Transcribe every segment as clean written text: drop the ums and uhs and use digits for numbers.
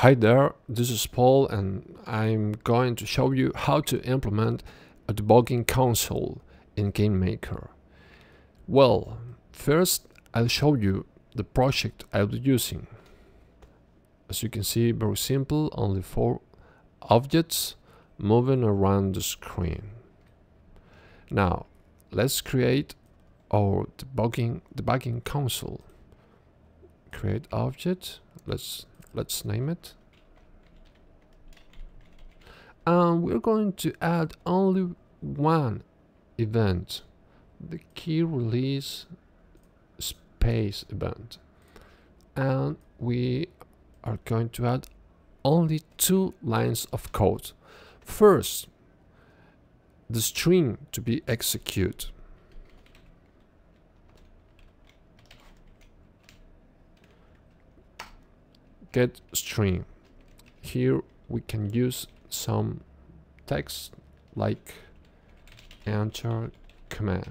Hi there, this is Paul and I'm going to show you how to implement a debugging console in GameMaker. Well, first I'll show you the project I'll be using. As you can see, very simple, only 4 objects moving around the screen. Now, let's create our debugging console. Create object, let's name it, and we're going to add only one event, the key release space event, and we are going to add only 2 lines of code. First, the string to be executed. Get string. Here we can use some text like enter command.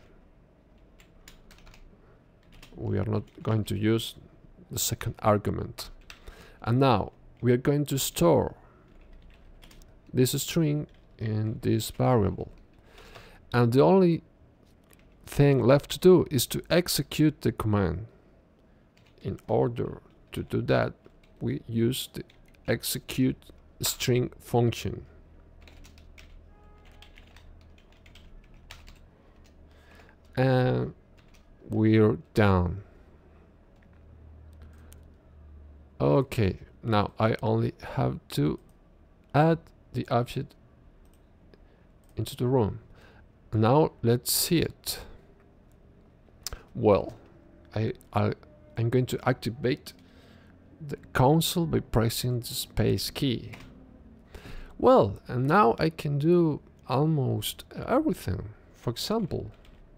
We are not going to use the second argument. And now we are going to store this string in this variable. And the only thing left to do is to execute the command. In order to do that, we use the execute string function. And we're done. Okay, now I only have to add the object into the room. Now let's see it. Well, I'm going to activate the console by pressing the space key. Well, and now I can do almost everything. For example,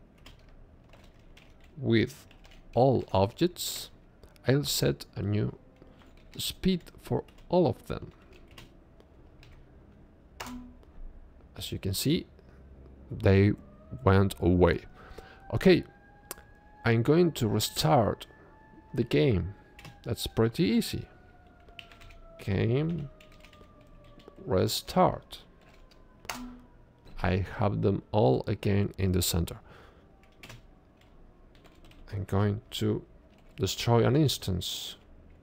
with all objects, I'll set a new speed for all of them. As you can see, they went away. Okay, I'm going to restart the game. That's pretty easy. Game restart. I have them all again in the center. I'm going to destroy an instance.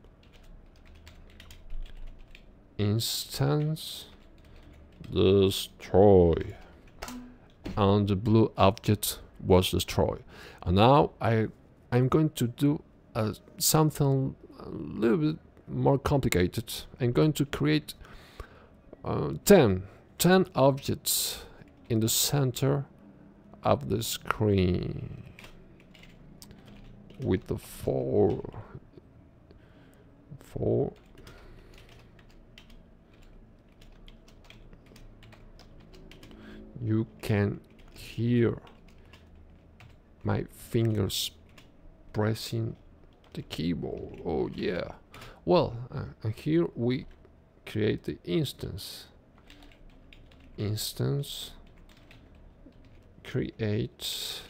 Instance destroy. And the blue object was destroyed. And now I'm going to do something a little bit more complicated. I'm going to create 10 objects in the center of the screen with the 4 you can hear my fingers pressing the keyboard. Oh yeah. Well, and here we create the instance create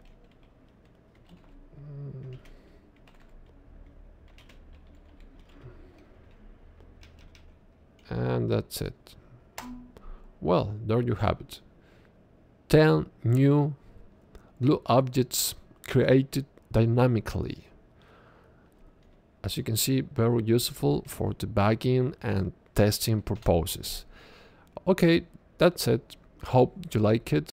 and that's it. Well, there you have it. 10 new blue objects created dynamically. As you can see, very useful for debugging and testing purposes. Okay, that's it. Hope you like it.